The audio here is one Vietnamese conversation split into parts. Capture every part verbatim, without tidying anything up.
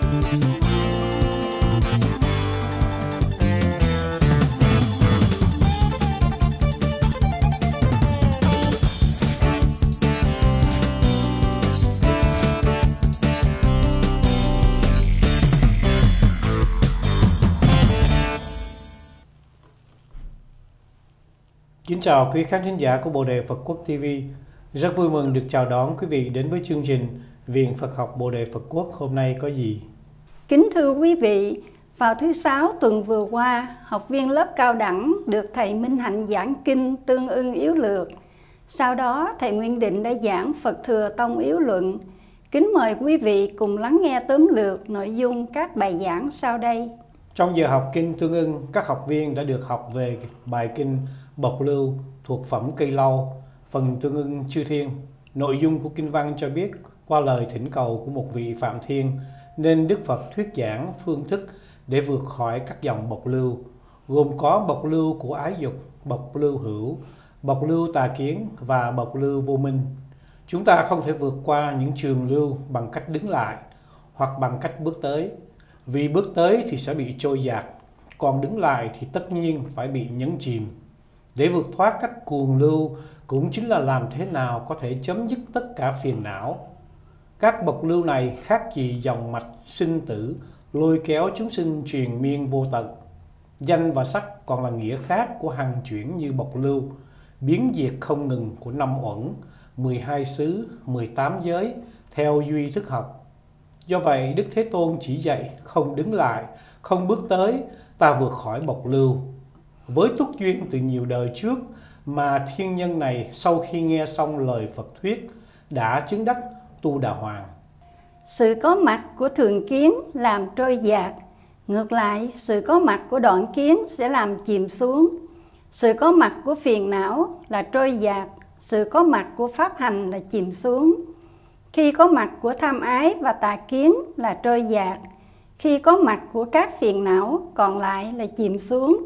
Kính chào quý khán thính giả của Bồ Đề Phật Quốc ti vi. Rất vui mừng được chào đón quý vị đến với chương trình Viện Phật học Bồ Đề Phật Quốc hôm nay có gì. Kính thưa quý vị, vào thứ Sáu tuần vừa qua, học viên lớp cao đẳng được thầy Minh Hạnh giảng kinh Tương ưng yếu lược. Sau đó, thầy Nguyên Định đã giảng Phật Thừa Tông yếu luận. Kính mời quý vị cùng lắng nghe tóm lược nội dung các bài giảng sau đây. Trong giờ học kinh Tương ưng, các học viên đã được học về bài kinh Bộc Lưu thuộc phẩm Cây Lau, phần Tương ưng chư thiên. Nội dung của kinh văn cho biết, qua lời thỉnh cầu của một vị Phạm Thiên, nên Đức Phật thuyết giảng phương thức để vượt khỏi các dòng bộc lưu, gồm có bộc lưu của ái dục, bộc lưu hữu, bộc lưu tà kiến và bộc lưu vô minh. Chúng ta không thể vượt qua những trường lưu bằng cách đứng lại hoặc bằng cách bước tới. Vì bước tới thì sẽ bị trôi dạt, còn đứng lại thì tất nhiên phải bị nhấn chìm. Để vượt thoát các cuồng lưu cũng chính là làm thế nào có thể chấm dứt tất cả phiền não. Các bộc lưu này khác gì dòng mạch sinh tử lôi kéo chúng sinh truyền miên vô tận. Danh và sắc còn là nghĩa khác của hằng chuyển như bộc lưu, biến diệt không ngừng của năm uẩn, mười hai xứ, mười tám giới theo duy thức học. Do vậy, Đức Thế Tôn chỉ dạy không đứng lại, không bước tới, ta vượt khỏi bộc lưu. Với túc duyên từ nhiều đời trước mà thiên nhân này sau khi nghe xong lời Phật thuyết đã chứng đắc Tu Đà Hoàng. Sự có mặt của thường kiến làm trôi dạt, ngược lại sự có mặt của đoạn kiến sẽ làm chìm xuống. Sự có mặt của phiền não là trôi dạt, sự có mặt của pháp hành là chìm xuống. Khi có mặt của tham ái và tà kiến là trôi dạt, khi có mặt của các phiền não còn lại là chìm xuống.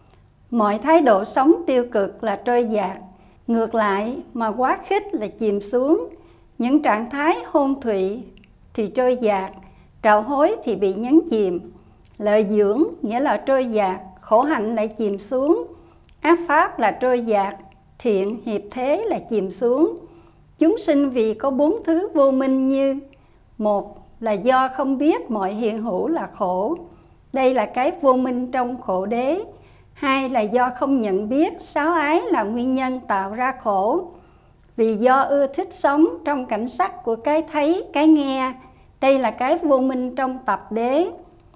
Mọi thái độ sống tiêu cực là trôi dạt, ngược lại mà quá khích là chìm xuống. Những trạng thái hôn thụy thì trôi dạt, trạo hối thì bị nhấn chìm. Lợi dưỡng nghĩa là trôi dạt, khổ hạnh lại chìm xuống. Ác pháp là trôi dạt, thiện hiệp thế là chìm xuống. Chúng sinh vì có bốn thứ vô minh như: một là do không biết mọi hiện hữu là khổ, đây là cái vô minh trong khổ đế. Hai là do không nhận biết sáu ái là nguyên nhân tạo ra khổ, vì do ưa thích sống trong cảnh sắc của cái thấy, cái nghe, đây là cái vô minh trong tập đế.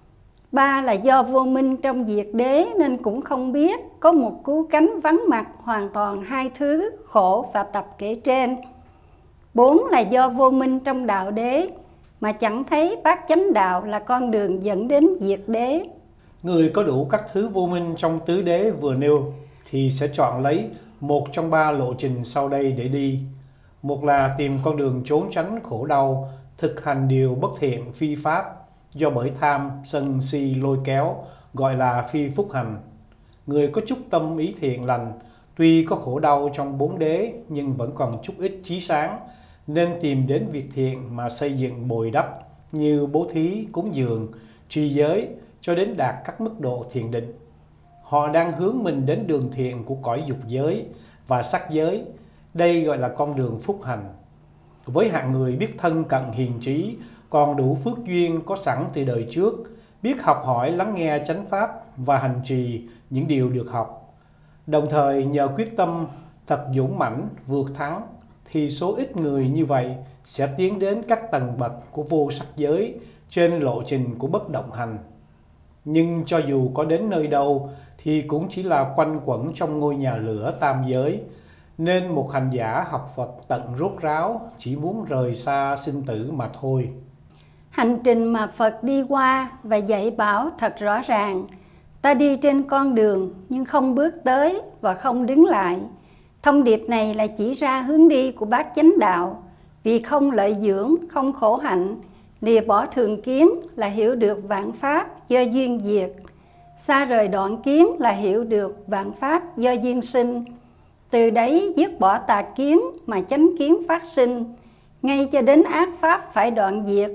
Ba là do vô minh trong diệt đế nên cũng không biết có một cứu cánh vắng mặt hoàn toàn hai thứ khổ và tập kể trên. Bốn là do vô minh trong đạo đế mà chẳng thấy bát chánh đạo là con đường dẫn đến diệt đế. Người có đủ các thứ vô minh trong tứ đế vừa nêu thì sẽ chọn lấy một trong ba lộ trình sau đây để đi. Một là tìm con đường trốn tránh khổ đau, thực hành điều bất thiện phi pháp do bởi tham, sân, si lôi kéo, gọi là phi phúc hành. Người có chút tâm ý thiện lành, tuy có khổ đau trong bốn đế nhưng vẫn còn chút ít chí sáng, nên tìm đến việc thiện mà xây dựng bồi đắp như bố thí, cúng dường, trì giới cho đến đạt các mức độ thiền định. Họ đang hướng mình đến đường thiện của cõi dục giới và sắc giới. Đây gọi là con đường phúc hành. Với hạng người biết thân cận hiền trí, còn đủ phước duyên có sẵn từ đời trước, biết học hỏi lắng nghe chánh pháp và hành trì những điều được học, đồng thời nhờ quyết tâm thật dũng mãnh vượt thắng, thì số ít người như vậy sẽ tiến đến các tầng bậc của vô sắc giới trên lộ trình của bất động hành. Nhưng cho dù có đến nơi đâu thì cũng chỉ là quanh quẩn trong ngôi nhà lửa tam giới, nên một hành giả học Phật tận rốt ráo chỉ muốn rời xa sinh tử mà thôi. Hành trình mà Phật đi qua và dạy bảo thật rõ ràng. Ta đi trên con đường nhưng không bước tới và không đứng lại. Thông điệp này là chỉ ra hướng đi của bát chánh đạo. Vì không lợi dưỡng, không khổ hạnh, lìa bỏ thường kiến là hiểu được vạn pháp do duyên diệt. Xa rời đoạn kiến là hiểu được vạn pháp do duyên sinh. Từ đấy dứt bỏ tà kiến mà chánh kiến phát sinh, ngay cho đến ác pháp phải đoạn diệt.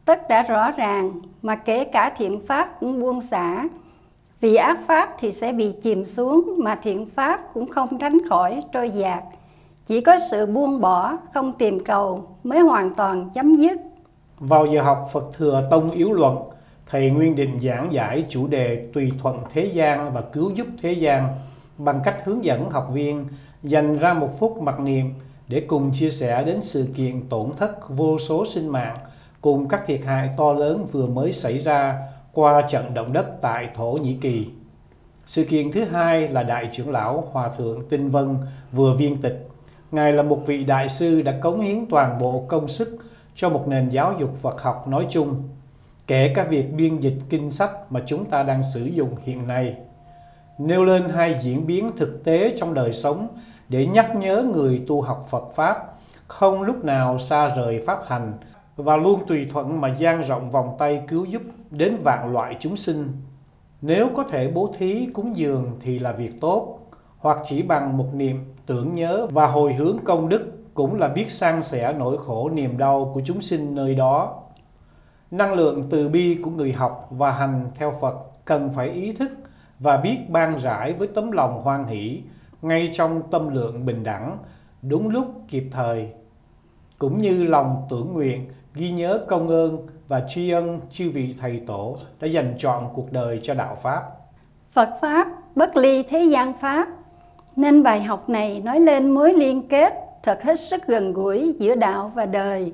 tất đã rõ ràng, mà kể cả thiện pháp cũng buông xả. Vì ác pháp thì sẽ bị chìm xuống, mà thiện pháp cũng không tránh khỏi trôi dạt. Chỉ có sự buông bỏ, không tìm cầu mới hoàn toàn chấm dứt. Vào giờ học Phật Thừa Tông Yếu Luận, Thầy Nguyên Định giảng giải chủ đề tùy thuận thế gian và cứu giúp thế gian bằng cách hướng dẫn học viên dành ra một phút mặc niệm để cùng chia sẻ đến sự kiện tổn thất vô số sinh mạng cùng các thiệt hại to lớn vừa mới xảy ra qua trận động đất tại Thổ Nhĩ Kỳ. Sự kiện thứ hai là Đại trưởng lão Hòa thượng Tinh Vân vừa viên tịch. Ngài là một vị đại sư đã cống hiến toàn bộ công sức cho một nền giáo dục Phật học nói chung, kể cả việc biên dịch kinh sách mà chúng ta đang sử dụng hiện nay, nêu lên hai diễn biến thực tế trong đời sống để nhắc nhớ người tu học Phật Pháp không lúc nào xa rời Pháp hành và luôn tùy thuận mà dang rộng vòng tay cứu giúp đến vạn loại chúng sinh. Nếu có thể bố thí cúng dường thì là việc tốt, hoặc chỉ bằng một niệm tưởng nhớ và hồi hướng công đức cũng là biết san sẻ nỗi khổ niềm đau của chúng sinh nơi đó. Năng lượng từ bi của người học và hành theo Phật cần phải ý thức và biết ban rãi với tấm lòng hoan hỷ ngay trong tâm lượng bình đẳng, đúng lúc kịp thời, cũng như lòng tưởng nguyện ghi nhớ công ơn và tri ân chư vị thầy tổ đã dành trọn cuộc đời cho đạo Pháp. Phật Pháp bất ly thế gian Pháp, nên bài học này nói lên mối liên kết thật hết sức gần gũi giữa đạo và đời.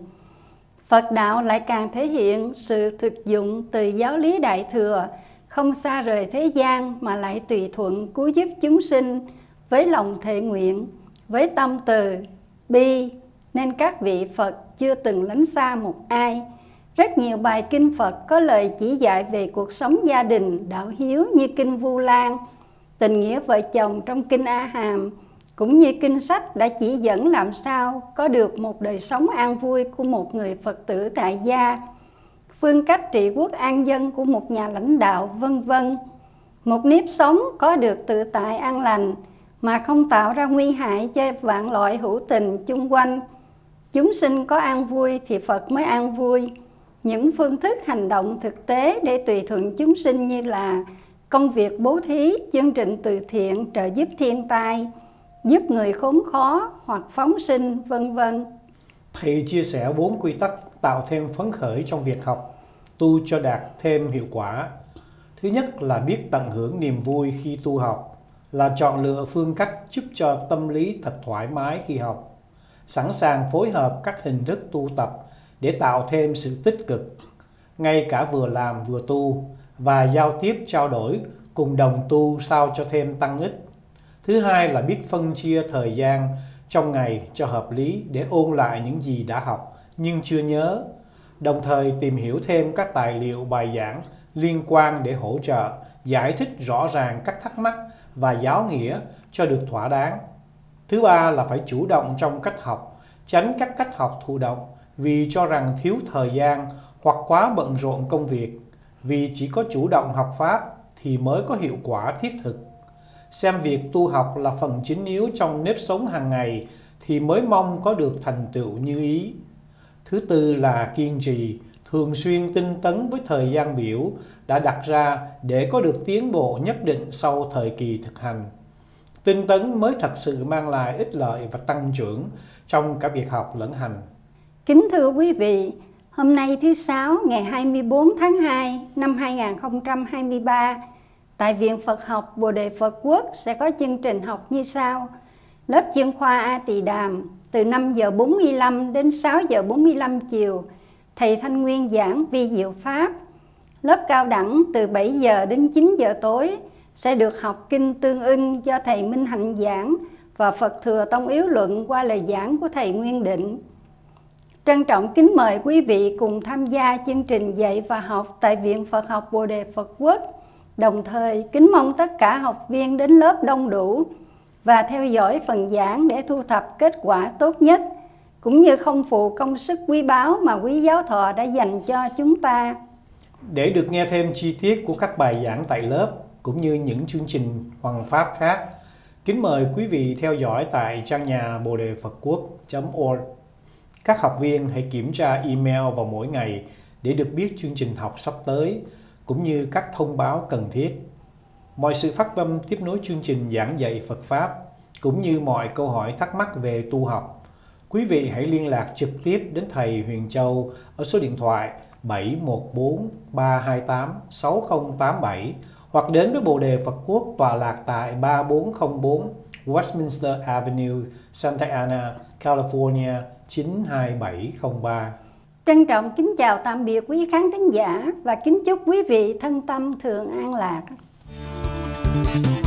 Phật đạo lại càng thể hiện sự thực dụng từ giáo lý Đại Thừa, không xa rời thế gian mà lại tùy thuận cứu giúp chúng sinh với lòng thệ nguyện, với tâm từ, bi, nên các vị Phật chưa từng lánh xa một ai. Rất nhiều bài kinh Phật có lời chỉ dạy về cuộc sống gia đình, đạo hiếu như kinh Vu Lan, tình nghĩa vợ chồng trong kinh A Hàm, cũng như kinh sách đã chỉ dẫn làm sao có được một đời sống an vui của một người Phật tử tại gia, phương cách trị quốc an dân của một nhà lãnh đạo, vân vân. Một nếp sống có được tự tại an lành mà không tạo ra nguy hại cho vạn loại hữu tình chung quanh. Chúng sinh có an vui thì Phật mới an vui. Những phương thức hành động thực tế để tùy thuận chúng sinh như là công việc bố thí, chương trình từ thiện, trợ giúp thiên tai, giúp người khốn khó hoặc phóng sinh, vân vân. Thầy chia sẻ bốn quy tắc tạo thêm phấn khởi trong việc học, tu cho đạt thêm hiệu quả. Thứ nhất là biết tận hưởng niềm vui khi tu học, là chọn lựa phương cách giúp cho tâm lý thật thoải mái khi học, sẵn sàng phối hợp các hình thức tu tập để tạo thêm sự tích cực, ngay cả vừa làm vừa tu, và giao tiếp trao đổi cùng đồng tu sao cho thêm tăng ích. Thứ hai là biết phân chia thời gian trong ngày cho hợp lý để ôn lại những gì đã học nhưng chưa nhớ, đồng thời tìm hiểu thêm các tài liệu bài giảng liên quan để hỗ trợ, giải thích rõ ràng các thắc mắc và giáo nghĩa cho được thỏa đáng. Thứ ba là phải chủ động trong cách học, tránh các cách học thụ động vì cho rằng thiếu thời gian hoặc quá bận rộn công việc, vì chỉ có chủ động học Pháp thì mới có hiệu quả thiết thực. Xem việc tu học là phần chính yếu trong nếp sống hàng ngày thì mới mong có được thành tựu như ý. Thứ tư là kiên trì, thường xuyên tinh tấn với thời gian biểu đã đặt ra để có được tiến bộ nhất định sau thời kỳ thực hành. Tinh tấn mới thật sự mang lại ích lợi và tăng trưởng trong cả việc học lẫn hành. Kính thưa quý vị, hôm nay thứ Sáu ngày hai mươi tư tháng hai năm hai nghìn không trăm hai mươi ba, tại Viện Phật học Bồ Đề Phật Quốc sẽ có chương trình học như sau. Lớp chuyên khoa A Tỳ Đàm từ năm giờ bốn mươi lăm đến sáu giờ bốn mươi lăm chiều, Thầy Thanh Nguyên giảng vi diệu Pháp. Lớp cao đẳng từ bảy giờ đến chín giờ tối sẽ được học kinh tương ưng do Thầy Minh Hạnh giảng và Phật Thừa Tông Yếu Luận qua lời giảng của Thầy Nguyên Định. Trân trọng kính mời quý vị cùng tham gia chương trình dạy và học tại Viện Phật học Bồ Đề Phật Quốc. Đồng thời kính mong tất cả học viên đến lớp đông đủ và theo dõi phần giảng để thu thập kết quả tốt nhất, cũng như không phụ công sức quý báu mà quý giáo thọ đã dành cho chúng ta. Để được nghe thêm chi tiết của các bài giảng tại lớp, cũng như những chương trình hoằng pháp khác, kính mời quý vị theo dõi tại trang nhà bồ đề phật quốc chấm org. Các học viên hãy kiểm tra email vào mỗi ngày để được biết chương trình học sắp tới, cũng như các thông báo cần thiết. Mọi sự phát tâm tiếp nối chương trình giảng dạy Phật Pháp, cũng như mọi câu hỏi thắc mắc về tu học, quý vị hãy liên lạc trực tiếp đến Thầy Huyền Châu ở số điện thoại bảy một bốn ba hai tám sáu không tám bảy hoặc đến với Bồ Đề Phật Quốc tọa lạc tại ba bốn không bốn Westminster Avenue, Santa Ana, California chín hai bảy không ba. Trân trọng kính chào tạm biệt quý khán thính giả và kính chúc quý vị thân tâm thường an lạc.